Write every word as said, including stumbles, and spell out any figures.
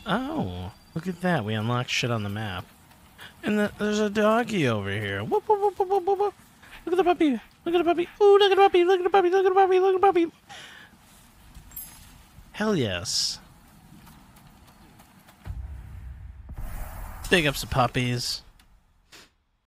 Oh, look at that. We unlocked shit on the map. And the, there's a doggy over here. Whoop, whoop, whoop, whoop, whoop, whoop, whoop. Look at the puppy. Look at the puppy. Ooh, look at the puppy. Look at the puppy. Look at the puppy. Look at the puppy. Hell yes. Big ups to puppies.